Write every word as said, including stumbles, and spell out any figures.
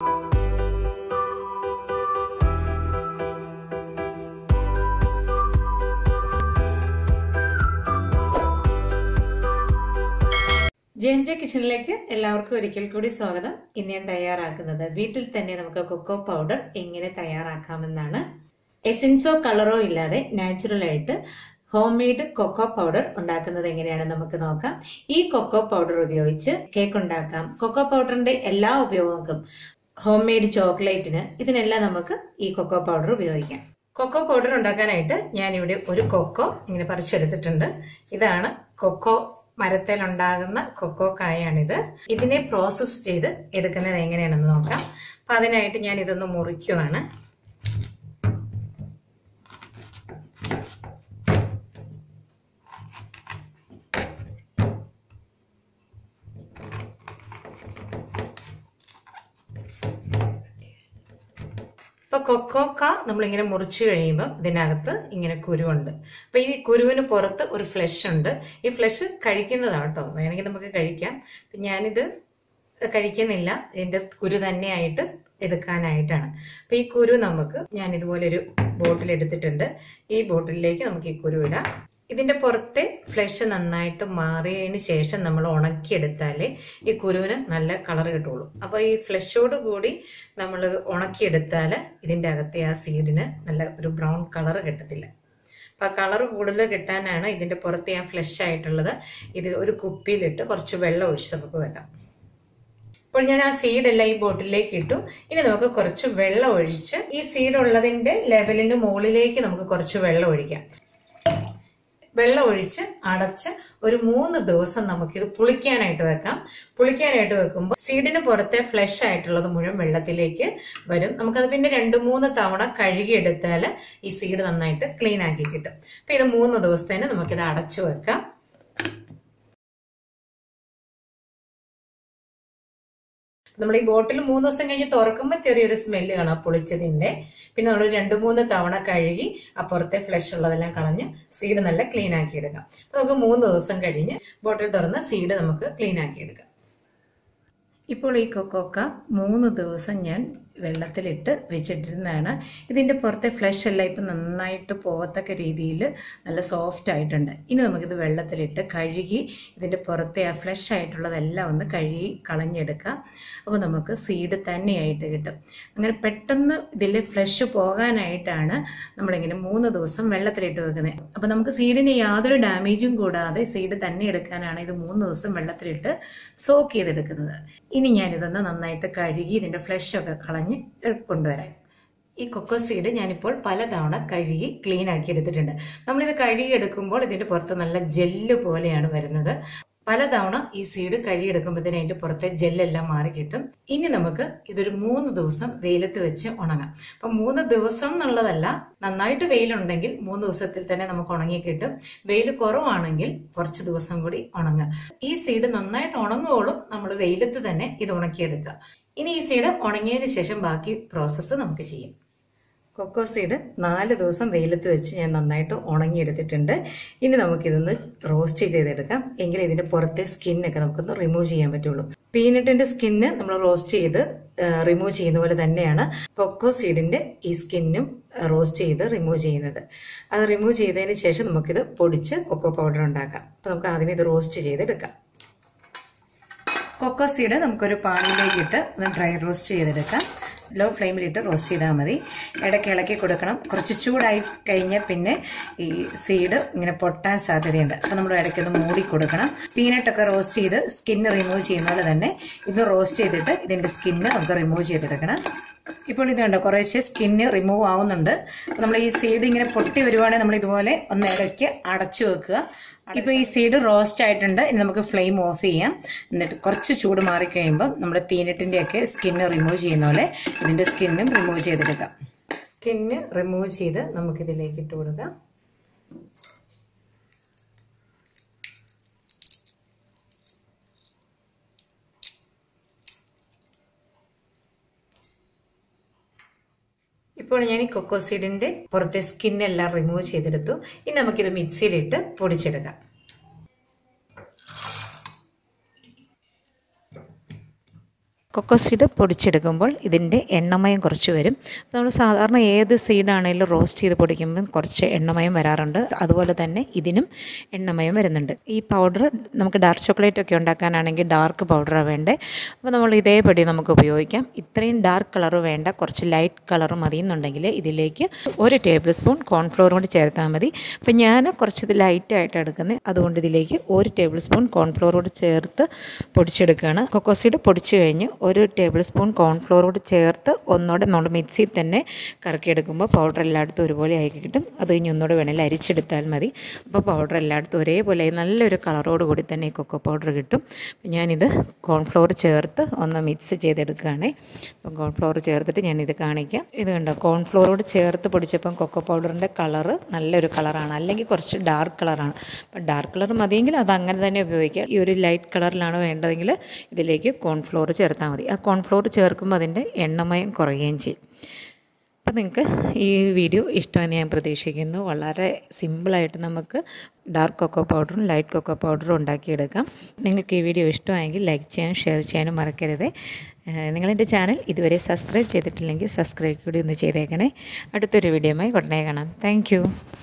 J M J കിച്ചണിലേക്ക് എല്ലാവർക്കും ഒരിക്കൽ കൂടി സ്വാഗതം. ഇന്ന് ഞാൻ തയ്യാറാക്കുന്നത് വീട്ടിൽ തന്നെ നമുക്ക് കൊക്കോ പൗഡർ എങ്ങനെ തയ്യാറാക്കാമെന്നാണ്. എസൻസോ കളറോ ഇല്ലാതെ നാച്ചുറൽ ആയിട്ട് ഹോം മെയ്ഡ് കൊക്കോ പൗഡർ ഉണ്ടാക്കുന്നത് എങ്ങനെയാണെന്ന് നമുക്ക് നോക്കാം. ഈ കൊക്കോ പൗഡർ ഉപയോഗിച്ച് കേക്ക് ഉണ്ടാക്കാം. കൊക്കോ പൗഡറിന്റെ എല്ലാ ഉപയോഗങ്ങൾക്കും ഹോം മെയ്ഡ് ചോക്ലേറ്റിന് ഇതിനെല്ലാം നമുക്ക് ഈ കൊക്കോ പൗഡർ ഉപയോഗിക്കാം. കൊക്കോ പൗഡർ ഉണ്ടാക്കാനായിട്ട് ഞാനിവിടെ ഒരു കൊക്കോ ഇങ്ങനെ പറിച്ചെടുത്തിട്ടുണ്ട്. ഇതാണ് കൊക്കോ മരത്തിലുണ്ടാകുന്ന കൊക്കോ കായാണിത്. ഇതിനെ പ്രോസസ് ചെയ്ത് എടുക്കുന്നത് എങ്ങനെയാണെന്ന് നോക്കാം. അപ്പൊ അതിനായിട്ട് ഞാൻ ഇതൊന്ന് മുറിക്കുവാണ്. ഇപ്പൊ കൊക്കോക്ക നമ്മളിങ്ങനെ മുറിച്ചു കഴിയുമ്പോൾ ഇതിനകത്ത് ഇങ്ങനെ കുരുവുണ്ട്. അപ്പൊ ഈ കുരുവിന് പുറത്ത് ഒരു ഫ്ലഷ് ഉണ്ട്. ഈ ഫ്ലഷ് കഴിക്കുന്നതാണ് കേട്ടോ, വേണമെങ്കിൽ നമുക്ക് കഴിക്കാം. ഞാനിത് കഴിക്കുന്നില്ല, ഇതിന്റെ കുരു തന്നെയായിട്ട് എടുക്കാനായിട്ടാണ്. അപ്പൊ ഈ കുരു നമുക്ക് ഞാൻ ഇതുപോലെ ഒരു ബോട്ടിൽ എടുത്തിട്ടുണ്ട്. ഈ ബോട്ടിലേക്ക് നമുക്ക് ഈ കുരു ഇടാം. ഇതിന്റെ പുറത്തെ ഫ്ലഷ് നന്നായിട്ട് മാറിയതിന് ശേഷം നമ്മൾ ഉണക്കിയെടുത്താലേ ഈ കുരുവിന് നല്ല കളർ കിട്ടുള്ളൂ. അപ്പൊ ഈ ഫ്ലഷോട് കൂടി നമ്മൾ ഉണക്കിയെടുത്താൽ ഇതിന്റെ അകത്തെ ആ സീഡിന് നല്ല ഒരു ബ്രൗൺ കളർ കിട്ടത്തില്ല. അപ്പൊ ആ കളർ കൂടുതൽ കിട്ടാനാണ് ഇതിന്റെ പുറത്തെ ആ ഫ്ലഷ് ആയിട്ടുള്ളത്. ഇത് ഒരു കുപ്പിയിലിട്ട് കുറച്ച് വെള്ളം ഒഴിച്ച് നമുക്ക് വെക്കാം. അപ്പോൾ ഞാൻ ആ സീഡെല്ലാം ഈ ബോട്ടിലേക്ക് ഇട്ടു. ഇനി നമുക്ക് കുറച്ച് വെള്ളം ഒഴിച്ച് ഈ സീഡ് ഉള്ളതിന്റെ ലെവലിന് മുകളിലേക്ക് നമുക്ക് കുറച്ച് വെള്ളം ഒഴിക്കാം. വെള്ളം ഒഴിച്ച് അടച്ച് ഒരു മൂന്ന് ദിവസം നമുക്കിത് പുളിക്കാനായിട്ട് വെക്കാം. പുളിക്കാനായിട്ട് വെക്കുമ്പോൾ സീഡിന് പുറത്തെ ഫ്ലഷ് ആയിട്ടുള്ളത് മുഴുവൻ വെള്ളത്തിലേക്ക് വരും. നമുക്കത് പിന്നെ രണ്ട് മൂന്ന് തവണ കഴുകിയെടുത്താൽ ഈ സീഡ് നന്നായിട്ട് ക്ലീൻ ആക്കി കിട്ടും. അപ്പൊ ഇത് മൂന്ന് ദിവസത്തേന് നമുക്കിത് അടച്ചു വെക്കാം. നമ്മൾ ഈ ബോട്ടിൽ മൂന്ന് ദിവസം കഴിഞ്ഞ് തുറക്കുമ്പോൾ ചെറിയൊരു സ്മെല്ല് കാണാം പൊളിച്ചതിന്റെ. പിന്നെ നമ്മൾ രണ്ടു മൂന്ന് തവണ കഴുകി അപ്പുറത്തെ ഫ്ലഷ് ഉള്ളതെല്ലാം കളഞ്ഞ് സീഡ് നല്ല ക്ലീൻ ആക്കി എടുക്കാം. അപ്പൊ നമുക്ക് മൂന്ന് ദിവസം കഴിഞ്ഞ് ബോട്ടിൽ തുറന്ന് സീഡ് നമുക്ക് ക്ലീൻ ആക്കി എടുക്കാം. ഇപ്പോൾ ഈ കൊക്കോക്ക മൂന്ന് ദിവസം ഞാൻ വെള്ളത്തിലിട്ട് വെച്ചിട്ടിരുന്നതാണ്. ഇതിന്റെ പുറത്തെ ഫ്ലഷ് എല്ലാം ഇപ്പം നന്നായിട്ട് പോകത്തക്ക രീതിയിൽ നല്ല സോഫ്റ്റ് ആയിട്ടുണ്ട്. ഇനി നമുക്കിത് വെള്ളത്തിലിട്ട് കഴുകി ഇതിന്റെ പുറത്തെ ആ ഫ്ലഷ് ആയിട്ടുള്ളതെല്ലാം ഒന്ന് കഴുകി കളഞ്ഞെടുക്കാം. അപ്പോൾ നമുക്ക് സീഡ് തന്നെയായിട്ട് കിട്ടും. അങ്ങനെ പെട്ടെന്ന് ഇതിൽ ഫ്ലഷ് പോകാനായിട്ടാണ് നമ്മളിങ്ങനെ മൂന്ന് ദിവസം വെള്ളത്തിലിട്ട് വെക്കുന്നത്. അപ്പോൾ നമുക്ക് സീഡിന് യാതൊരു ഡാമേജും കൂടാതെ സീഡ് തന്നെ എടുക്കാനാണ് ഇത് മൂന്ന് ദിവസം വെള്ളത്തിലിട്ട് സോക്ക് ചെയ്തെടുക്കുന്നത്. ഇനി ഞാനിതൊന്ന് നന്നായിട്ട് കഴുകി ഇതിന്റെ ഫ്ലഷ് ഒക്കെ കളഞ്ഞ് കൊണ്ടുവരാം. ഈ കൊക്കോ സീഡ് ഞാനിപ്പോൾ പലതവണ കഴുകി ക്ലീൻ ആക്കി എടുത്തിട്ടുണ്ട്. നമ്മളിത് കഴുകി എടുക്കുമ്പോൾ ഇതിന്റെ പുറത്ത് നല്ല ജെല്ല് പോലെയാണ് വരുന്നത്. പലതവണ ഈ സീഡ് കഴുകിയെടുക്കുമ്പോഴത്തേന് അതിന്റെ പുറത്തെ ജെല്ലെല്ലാം മാറി കിട്ടും. ഇനി നമുക്ക് ഇതൊരു മൂന്ന് ദിവസം വെയിലത്ത് വെച്ച് ഉണങ്ങാം. അപ്പൊ മൂന്ന് ദിവസം എന്നുള്ളതല്ല, നന്നായിട്ട് വെയിലുണ്ടെങ്കിൽ മൂന്ന് ദിവസത്തിൽ തന്നെ നമുക്ക് ഉണങ്ങി കിട്ടും. വെയിൽ കുറവാണെങ്കിൽ കുറച്ച് ദിവസം കൂടി ഉണങ്ങുക. ഈ സീഡ് നന്നായിട്ട് ഉണങ്ങുവോളും നമ്മൾ വെയിലത്ത് തന്നെ ഇത് ഉണക്കിയെടുക്കുക. ഇനി ഈ സീഡ് ഉണങ്ങിയതിന് ശേഷം ബാക്കി പ്രോസസ്സ് നമുക്ക് ചെയ്യാം. കൊക്കോ സീഡ് നാല് ദിവസം വെയിലത്ത് വെച്ച് ഞാൻ നന്നായിട്ട് ഉണങ്ങിയെടുത്തിട്ടുണ്ട്. ഇനി നമുക്കിതൊന്ന് റോസ്റ്റ് ചെയ്തെടുക്കാം. എങ്കിലും ഇതിന്റെ പുറത്തെ സ്കിന്നൊക്കെ നമുക്കൊന്ന് റിമൂവ് ചെയ്യാൻ പറ്റുള്ളൂ. പീനട്ടിന്റെ സ്കിന്ന് നമ്മൾ റോസ്റ്റ് ചെയ്ത് റിമൂവ് ചെയ്യുന്ന പോലെ തന്നെയാണ് കൊക്കോ സീഡിന്റെ ഈ സ്കിന്നും റോസ്റ്റ് ചെയ്ത് റിമൂവ് ചെയ്യുന്നത്. അത് റിമൂവ് ചെയ്തതിന് ശേഷം നമുക്കിത് പൊടിച്ച് കൊക്കോ പൗഡർ ഉണ്ടാക്കാം. അപ്പൊ നമുക്ക് ആദ്യമേ ഇത് റോസ്റ്റ് ചെയ്തെടുക്കാം. കൊക്കോ സീഡ് നമുക്കൊരു പാനിലേക്ക് ഇട്ട് ഒന്ന് ഡ്രൈ റോസ്റ്റ് ചെയ്തെടുക്കാം. ലോ ഫ്ലെയിമിലിട്ട് റോസ്റ്റ് ചെയ്താൽ മതി. ഇടയ്ക്ക് ഇളക്കി കൊടുക്കണം. കുറച്ച് ചൂടായി കഴിഞ്ഞാൽ പിന്നെ ഈ സീഡ് ഇങ്ങനെ പൊട്ടാൻ സാധ്യതയുണ്ട്. അപ്പം നമ്മൾ ഇടയ്ക്കൊന്ന് മൂടി കൊടുക്കണം. പീനട്ടൊക്കെ റോസ്റ്റ് ചെയ്ത് സ്കിന്ന് റിമൂവ് ചെയ്യുന്ന പോലെ തന്നെ ഇത് റോസ്റ്റ് ചെയ്തിട്ട് ഇതിൻ്റെ സ്കിന്ന് നമുക്ക് റിമൂവ് ചെയ്തെടുക്കണം. ഇപ്പോൾ ഇത് കണ്ടോ, കുറേശ്ശെ സ്കിന്ന് റിമൂവ് ആവുന്നുണ്ട്. നമ്മൾ ഈ സീഡ് ഇങ്ങനെ പൊട്ടി വരുവാണെങ്കിൽ നമ്മൾ ഇതുപോലെ ഒന്ന് ഇടയ്ക്ക് അടച്ചു വെക്കുക. ഇപ്പൊ ഈ സീഡ് റോസ്റ്റ് ആയിട്ടുണ്ട്. ഇനി നമുക്ക് ഫ്ലെയിം ഓഫ് ചെയ്യാം. എന്നിട്ട് കുറച്ച് ചൂട് മാറിക്കഴിയുമ്പോൾ നമ്മൾ പീനട്ടിന്റെ ഒക്കെ സ്കിന്ന് റിമൂവ് ചെയ്യുന്ന പോലെ ഇതിന്റെ സ്കിന്നും റിമൂവ് ചെയ്തെടുക്കാം. സ്കിന്ന് റിമൂവ് ചെയ്ത് നമുക്കിതിലേക്ക് ഇട്ട് കൊടുക്കാം. ഇപ്പോൾ ഞാൻ ഈ കൊക്കോ സീഡിന്റെ പുറത്തെ സ്കിന്നെല്ലാം റിമൂവ് ചെയ്തെടുത്തു. ഇനി നമുക്കിത് മിക്സിയിലിട്ട് പൊടിച്ചെടുക്കാം. കൊക്കോ സീഡ് പൊടിച്ചെടുക്കുമ്പോൾ ഇതിൻ്റെ എണ്ണമയം കുറച്ച് വരും. നമ്മൾ സാധാരണ ഏത് സീഡാണെങ്കിലും റോസ്റ്റ് ചെയ്ത് പൊടിക്കുമ്പം കുറച്ച് എണ്ണമയം വരാറുണ്ട്. അതുപോലെ തന്നെ ഇതിനും എണ്ണമയം വരുന്നുണ്ട്. ഈ പൗഡർ നമുക്ക് ഡാർക്ക് ചോക്ലേറ്റ് ഒക്കെ ഉണ്ടാക്കാനാണെങ്കിൽ ഡാർക്ക് പൗഡറാണ് വേണ്ടത്. അപ്പോൾ നമ്മൾ ഇതേപടി നമുക്ക് ഉപയോഗിക്കാം. ഇത്രയും ഡാർക്ക് കളർ വേണ്ട, കുറച്ച് ലൈറ്റ് കളർ മതി എന്നുണ്ടെങ്കിൽ ഇതിലേക്ക് ഒരു ടേബിൾ സ്പൂൺ കോൺഫ്ലോർ കൂടി ചേർത്താൽ മതി. അപ്പോൾ ഞാൻ കുറച്ചത് ലൈറ്റായിട്ട് എടുക്കുന്നത്, അതുകൊണ്ട് ഇതിലേക്ക് ഒരു ടേബിൾ സ്പൂൺ കോൺഫ്ലോർ കൂടി ചേർത്ത് പൊടിച്ചെടുക്കുകയാണ്. കൊക്കോ സീഡ് പൊടിച്ച് കഴിഞ്ഞ് ഒരു ടേബിൾ സ്പൂൺ കോൺഫ്ലോർ കൂടി ചേർത്ത് ഒന്നുകൂടെ നമ്മൾ മിക്സിയിൽ തന്നെ കറക്കിയെടുക്കുമ്പോൾ പൗഡർ എല്ലായിടത്തും ഒരുപോലെ ആയി കിട്ടും. അത് കഴിഞ്ഞ് ഒന്നുകൂടെ വേണമെങ്കിൽ അരിച്ചെടുത്താൽ മതി. അപ്പോൾ പൗഡർ എല്ലായിടത്തും ഒരേപോലെ നല്ലൊരു കളറോട് കൂടി തന്നെ ഈ കൊക്കോ പൗഡർ കിട്ടും. ഞാനിത് കോൺഫ്ലോർ ചേർത്ത് ഒന്ന് മിക്സ് ചെയ്തെടുക്കുകയാണ്. അപ്പം കോൺഫ്ലോർ ചേർത്തിട്ട് ഞാനിത് കാണിക്കാം. ഇത് കണ്ടോ, കോൺഫ്ലോറോട് ചേർത്ത് പൊടിച്ചപ്പം കൊക്കോ പൗഡറിൻ്റെ കളറ് നല്ലൊരു കളറാണ്, അല്ലെങ്കിൽ കുറച്ച് ഡാർക്ക് കളറാണ്. അപ്പം ഡാർക്ക് കളർ മതിയെങ്കിൽ അത് അങ്ങനെ തന്നെ ഉപയോഗിക്കാം. ഈ ഒരു ലൈറ്റ് കളറിലാണ് വേണ്ടതെങ്കിൽ ഇതിലേക്ക് കോൺഫ്ലോർ ചേർത്താൽ മതി. ആ കോൺഫ്ലോർ ചേർക്കുമ്പോൾ അതിൻ്റെ എണ്ണമയം കുറയുകയും ചെയ്യും. അപ്പോൾ നിങ്ങൾക്ക് ഈ വീഡിയോ ഇഷ്ടമെന്ന് ഞാൻ പ്രതീക്ഷിക്കുന്നു. വളരെ സിമ്പിളായിട്ട് നമുക്ക് ഡാർക്ക് കൊക്കോ പൗഡറും ലൈറ്റ് കൊക്കോ പൗഡറും ഉണ്ടാക്കിയെടുക്കാം. നിങ്ങൾക്ക് ഈ വീഡിയോ ഇഷ്ടമായെങ്കിൽ ലൈക്ക് ചെയ്യാനും ഷെയർ ചെയ്യാനും മറക്കരുത്. നിങ്ങളെൻ്റെ ചാനൽ ഇതുവരെ സബ്സ്ക്രൈബ് ചെയ്തിട്ടില്ലെങ്കിൽ സബ്സ്ക്രൈബ് കൂടി ഒന്ന് ചെയ്തേക്കണേ. അടുത്തൊരു വീഡിയോയുമായി ഉടനെ കാണാം. താങ്ക്